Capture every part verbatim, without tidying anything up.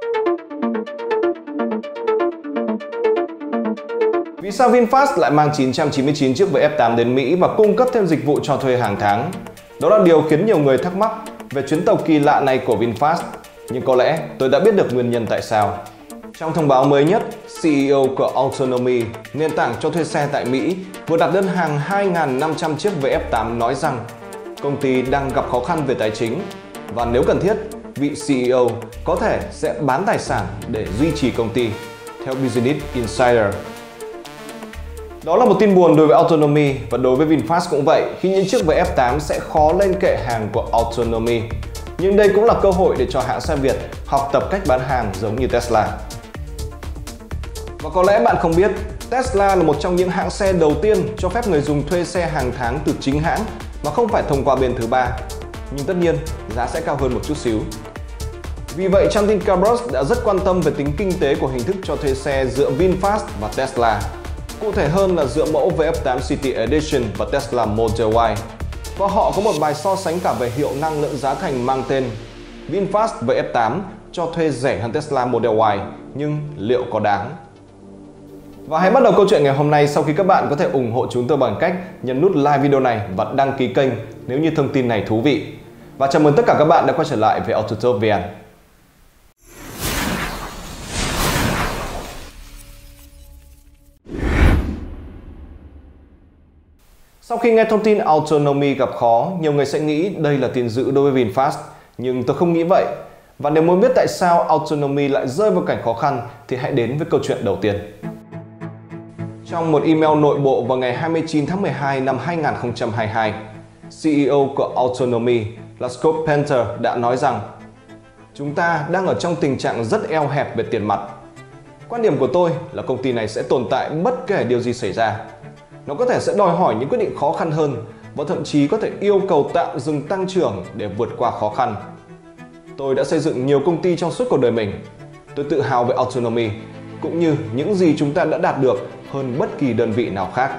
Vì sao VinFast lại mang chín trăm chín mươi chín chiếc vê ép tám đến Mỹ và cung cấp thêm dịch vụ cho thuê hàng tháng? Đó là điều khiến nhiều người thắc mắc về chuyến tàu kỳ lạ này của VinFast, nhưng có lẽ tôi đã biết được nguyên nhân tại sao. Trong thông báo mới nhất, xê e ô của Autonomy, nền tảng cho thuê xe tại Mỹ, vừa đặt đơn hàng hai nghìn năm trăm chiếc vê ép tám nói rằng công ty đang gặp khó khăn về tài chính và nếu cần thiết, vị xê e ô có thể sẽ bán tài sản để duy trì công ty, theo Business Insider. Đó là một tin buồn đối với Autonomy và đối với VinFast cũng vậy khi những chiếc vê ép tám sẽ khó lên kệ hàng của Autonomy. Nhưng đây cũng là cơ hội để cho hãng xe Việt học tập cách bán hàng giống như Tesla. Và có lẽ bạn không biết, Tesla là một trong những hãng xe đầu tiên cho phép người dùng thuê xe hàng tháng từ chính hãng mà không phải thông qua bên thứ ba. Nhưng tất nhiên, giá sẽ cao hơn một chút xíu. Vì vậy, trang tin Carbros đã rất quan tâm về tính kinh tế của hình thức cho thuê xe giữa VinFast và Tesla. Cụ thể hơn là giữa mẫu vê ép tám City Edition và Tesla Model Y. Và họ có một bài so sánh cả về hiệu năng lẫn giá thành mang tên VinFast vê ép tám cho thuê rẻ hơn Tesla Model Y, nhưng liệu có đáng? Và hãy bắt đầu câu chuyện ngày hôm nay sau khi các bạn có thể ủng hộ chúng tôi bằng cách nhấn nút like video này và đăng ký kênh nếu như thông tin này thú vị. Và chào mừng tất cả các bạn đã quay trở lại với Autotop vê en. Sau khi nghe thông tin Autonomy gặp khó, nhiều người sẽ nghĩ đây là tin dữ đối với VinFast, nhưng tôi không nghĩ vậy. Và nếu muốn biết tại sao Autonomy lại rơi vào cảnh khó khăn thì hãy đến với câu chuyện đầu tiên. Trong một email nội bộ vào ngày hai mươi chín tháng mười hai năm hai nghìn không trăm hai mươi hai, xê e ô của Autonomy là Scott Painter đã nói rằng chúng ta đang ở trong tình trạng rất eo hẹp về tiền mặt. Quan điểm của tôi là công ty này sẽ tồn tại bất kể điều gì xảy ra. Nó có thể sẽ đòi hỏi những quyết định khó khăn hơn và thậm chí có thể yêu cầu tạm dừng tăng trưởng để vượt qua khó khăn. Tôi đã xây dựng nhiều công ty trong suốt cuộc đời mình. Tôi tự hào về Autonomy cũng như những gì chúng ta đã đạt được hơn bất kỳ đơn vị nào khác.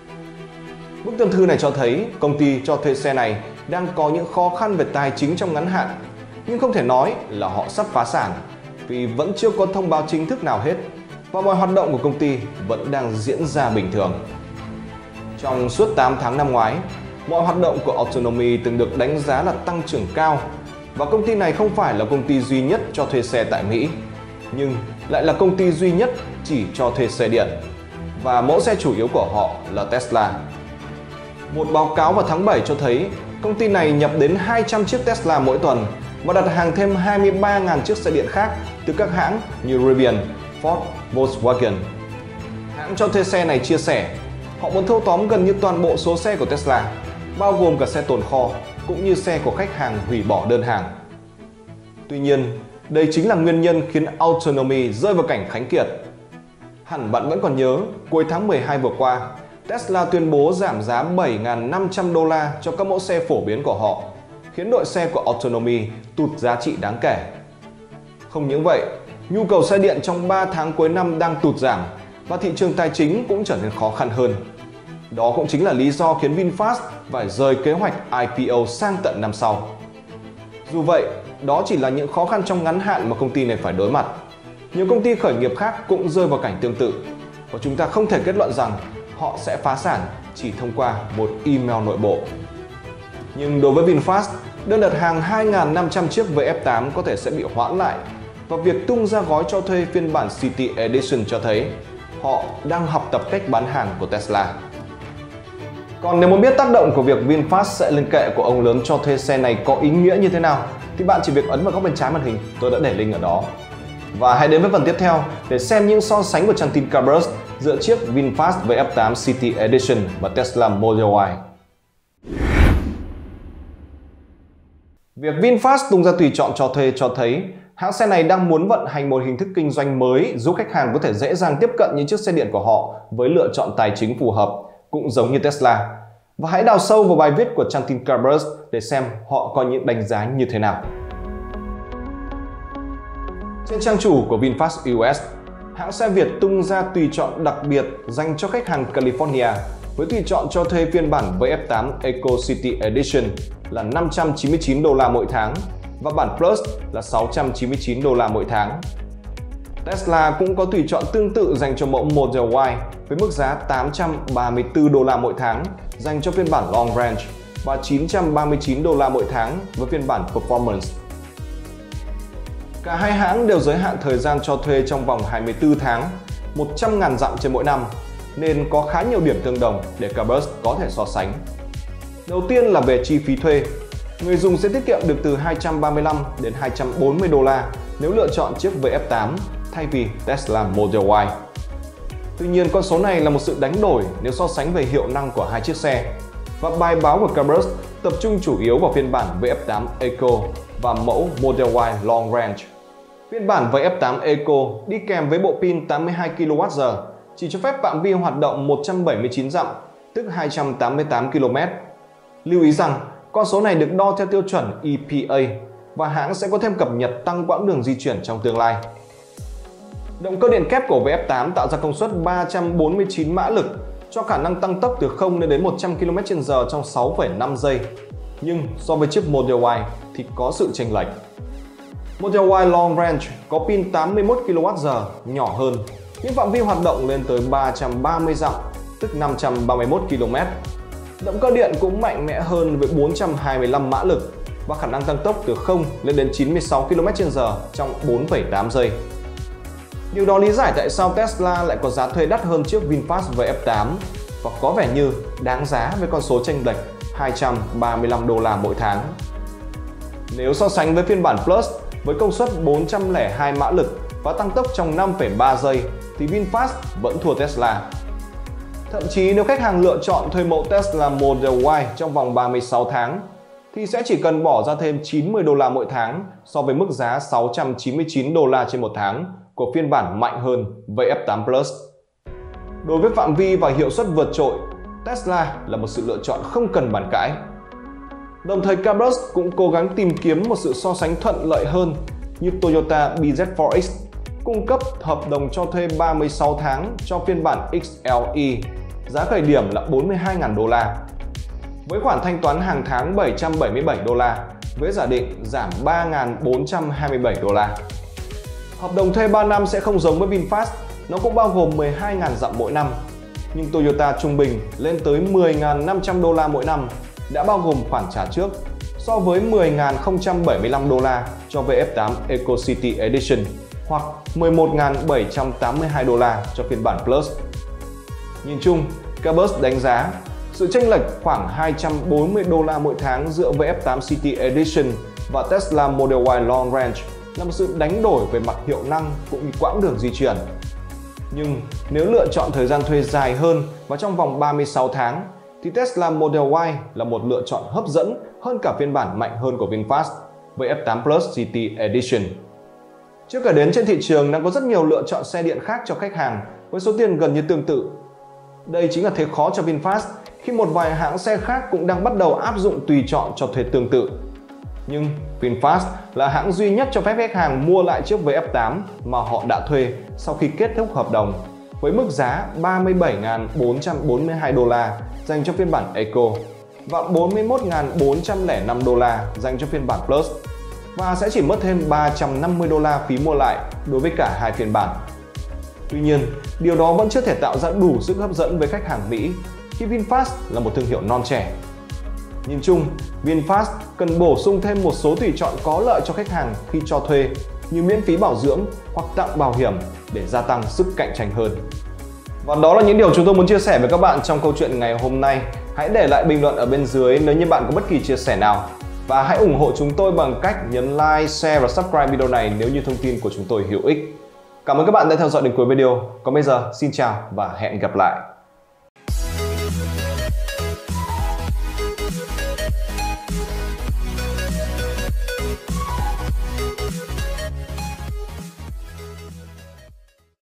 Bức đơn thư này cho thấy công ty cho thuê xe này đang có những khó khăn về tài chính trong ngắn hạn, nhưng không thể nói là họ sắp phá sản vì vẫn chưa có thông báo chính thức nào hết và mọi hoạt động của công ty vẫn đang diễn ra bình thường. Trong suốt tám tháng năm ngoái, mọi hoạt động của Autonomy từng được đánh giá là tăng trưởng cao và công ty này không phải là công ty duy nhất cho thuê xe tại Mỹ, nhưng lại là công ty duy nhất chỉ cho thuê xe điện và mẫu xe chủ yếu của họ là Tesla. Một báo cáo vào tháng bảy cho thấy công ty này nhập đến hai trăm chiếc Tesla mỗi tuần và đặt hàng thêm hai mươi ba nghìn chiếc xe điện khác từ các hãng như Rivian, Ford, Volkswagen. Hãng cho thuê xe này chia sẻ họ muốn thâu tóm gần như toàn bộ số xe của Tesla, bao gồm cả xe tồn kho cũng như xe của khách hàng hủy bỏ đơn hàng. Tuy nhiên, đây chính là nguyên nhân khiến Autonomy rơi vào cảnh khánh kiệt. Hẳn bạn vẫn còn nhớ, cuối tháng mười hai vừa qua, Tesla tuyên bố giảm giá bảy nghìn năm trăm đô la cho các mẫu xe phổ biến của họ, khiến đội xe của Autonomy tụt giá trị đáng kể. Không những vậy, nhu cầu xe điện trong ba tháng cuối năm đang tụt giảm và thị trường tài chính cũng trở nên khó khăn hơn. Đó cũng chính là lý do khiến VinFast phải rời kế hoạch i pê o sang tận năm sau. Dù vậy, đó chỉ là những khó khăn trong ngắn hạn mà công ty này phải đối mặt. Nhiều công ty khởi nghiệp khác cũng rơi vào cảnh tương tự và chúng ta không thể kết luận rằng họ sẽ phá sản chỉ thông qua một email nội bộ. Nhưng đối với VinFast, đơn đặt hàng hai nghìn năm trăm chiếc vê ép tám có thể sẽ bị hoãn lại và việc tung ra gói cho thuê phiên bản City Edition cho thấy họ đang học tập cách bán hàng của Tesla. Còn nếu muốn biết tác động của việc VinFast sẽ lên kệ của ông lớn cho thuê xe này có ý nghĩa như thế nào thì bạn chỉ việc ấn vào góc bên trái màn hình, tôi đã để link ở đó. Và hãy đến với phần tiếp theo để xem những so sánh của trang tin Carbros giữa chiếc VinFast vê ép tám City Edition và Tesla Model Y. Việc VinFast tung ra tùy chọn cho thuê cho thấy hãng xe này đang muốn vận hành một hình thức kinh doanh mới giúp khách hàng có thể dễ dàng tiếp cận những chiếc xe điện của họ với lựa chọn tài chính phù hợp, cũng giống như Tesla. Và hãy đào sâu vào bài viết của trang tin Carbros để xem họ có những đánh giá như thế nào. Trên trang chủ của VinFast u ét, hãng xe Việt tung ra tùy chọn đặc biệt dành cho khách hàng California với tùy chọn cho thuê phiên bản vê ép tám Eco City Edition là năm trăm chín mươi chín đô la mỗi tháng và bản Plus là sáu trăm chín mươi chín đô la mỗi tháng. Tesla cũng có tùy chọn tương tự dành cho mẫu Model Y với mức giá tám trăm ba mươi tư đô la mỗi tháng dành cho phiên bản Long Range và chín trăm ba mươi chín đô la mỗi tháng với phiên bản Performance. Cả hai hãng đều giới hạn thời gian cho thuê trong vòng hai mươi tư tháng, một trăm nghìn dặm trên mỗi năm, nên có khá nhiều điểm tương đồng để CarBurst có thể so sánh. Đầu tiên là về chi phí thuê. Người dùng sẽ tiết kiệm được từ hai trăm ba mươi lăm đến hai trăm bốn mươi đô la nếu lựa chọn chiếc vê ép tám thay vì Tesla Model Y. Tuy nhiên, con số này là một sự đánh đổi nếu so sánh về hiệu năng của hai chiếc xe. Và bài báo của CarBurst tập trung chủ yếu vào phiên bản vê ép tám Eco và mẫu Model Y Long Range. Phiên bản vê ép tám Eco đi kèm với bộ pin tám mươi hai ki lô oát giờ, chỉ cho phép phạm vi hoạt động một trăm bảy mươi chín dặm, tức hai trăm tám mươi tám ki lô mét. Lưu ý rằng, con số này được đo theo tiêu chuẩn E P A và hãng sẽ có thêm cập nhật tăng quãng đường di chuyển trong tương lai. Động cơ điện kép của vê ép tám tạo ra công suất ba trăm bốn mươi chín mã lực, cho khả năng tăng tốc từ không đến một trăm ki lô mét trên giờ trong sáu phẩy năm giây. Nhưng so với chiếc Model Y thì có sự chênh lệch. Model Y Long Range có pin tám mươi mốt ki lô oát giờ, nhỏ hơn, nhưng phạm vi hoạt động lên tới ba trăm ba mươi dặm, tức năm trăm ba mươi mốt ki lô mét. Động cơ điện cũng mạnh mẽ hơn với bốn trăm hai mươi lăm mã lực và khả năng tăng tốc từ không lên đến chín mươi sáu ki lô mét trên giờ trong bốn phẩy tám giây. Điều đó lý giải tại sao Tesla lại có giá thuê đắt hơn chiếc VinFast vê ép tám và có vẻ như đáng giá với con số chênh lệch hai trăm ba mươi lăm đô la mỗi tháng. Nếu so sánh với phiên bản Plus với công suất bốn trăm lẻ hai mã lực và tăng tốc trong năm phẩy ba giây thì VinFast vẫn thua Tesla. Thậm chí nếu khách hàng lựa chọn thuê mẫu Tesla Model Y trong vòng ba mươi sáu tháng thì sẽ chỉ cần bỏ ra thêm chín mươi đô la mỗi tháng so với mức giá sáu trăm chín mươi chín đô la trên một tháng của phiên bản mạnh hơn vê ép tám Plus. Đối với phạm vi và hiệu suất vượt trội, Tesla là một sự lựa chọn không cần bàn cãi. Đồng thời CarBurst cũng cố gắng tìm kiếm một sự so sánh thuận lợi hơn như Toyota B Z bốn X cung cấp hợp đồng cho thuê ba mươi sáu tháng cho phiên bản X L E, giá khởi điểm là bốn mươi hai nghìn đô la. Với khoản thanh toán hàng tháng bảy trăm bảy mươi bảy đô la, với giả định giảm ba nghìn bốn trăm hai mươi bảy đô la. Hợp đồng thuê ba năm sẽ không giống với VinFast, nó cũng bao gồm mười hai nghìn dặm mỗi năm. Nhưng Toyota trung bình lên tới mười nghìn năm trăm đô la mỗi năm, đã bao gồm khoản trả trước, so với mười nghìn không trăm bảy mươi lăm đô la cho vê ép tám Eco City Edition hoặc mười một nghìn bảy trăm tám mươi hai đô la cho phiên bản Plus. Nhìn chung, CarBurst đánh giá sự chênh lệch khoảng hai trăm bốn mươi đô la mỗi tháng giữa vê ép tám City Edition và Tesla Model Y Long Range là một sự đánh đổi về mặt hiệu năng cũng như quãng đường di chuyển. Nhưng nếu lựa chọn thời gian thuê dài hơn và trong vòng ba mươi sáu tháng thì Tesla Model Y là một lựa chọn hấp dẫn hơn cả phiên bản mạnh hơn của VinFast vê ép tám Plus City Edition. Chưa kể đến trên thị trường đang có rất nhiều lựa chọn xe điện khác cho khách hàng với số tiền gần như tương tự. Đây chính là thế khó cho VinFast khi một vài hãng xe khác cũng đang bắt đầu áp dụng tùy chọn cho thuê tương tự. Nhưng VinFast là hãng duy nhất cho phép khách hàng mua lại chiếc vê ép tám mà họ đã thuê sau khi kết thúc hợp đồng với mức giá ba mươi bảy nghìn bốn trăm bốn mươi hai đô la dành cho phiên bản Eco và bốn mươi mốt nghìn bốn trăm lẻ năm đô la dành cho phiên bản Plus, và sẽ chỉ mất thêm ba trăm năm mươi đô la phí mua lại đối với cả hai phiên bản. Tuy nhiên, điều đó vẫn chưa thể tạo ra đủ sức hấp dẫn với khách hàng Mỹ khi VinFast là một thương hiệu non trẻ. Nhìn chung, VinFast cần bổ sung thêm một số tùy chọn có lợi cho khách hàng khi cho thuê như miễn phí bảo dưỡng hoặc tặng bảo hiểm để gia tăng sức cạnh tranh hơn. Và đó là những điều chúng tôi muốn chia sẻ với các bạn trong câu chuyện ngày hôm nay. Hãy để lại bình luận ở bên dưới nếu như bạn có bất kỳ chia sẻ nào. Và hãy ủng hộ chúng tôi bằng cách nhấn like, share và subscribe video này nếu như thông tin của chúng tôi hữu ích. Cảm ơn các bạn đã theo dõi đến cuối video. Còn bây giờ, xin chào và hẹn gặp lại.